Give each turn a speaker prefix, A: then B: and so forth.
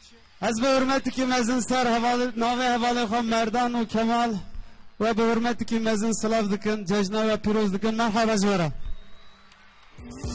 A: از به حرمتی که مزن سر ناوه حواله خواهم مردان و کمال و به حرمتی که مزن سلاف دکن ججنه و پیروز دکن مرحبا جوارا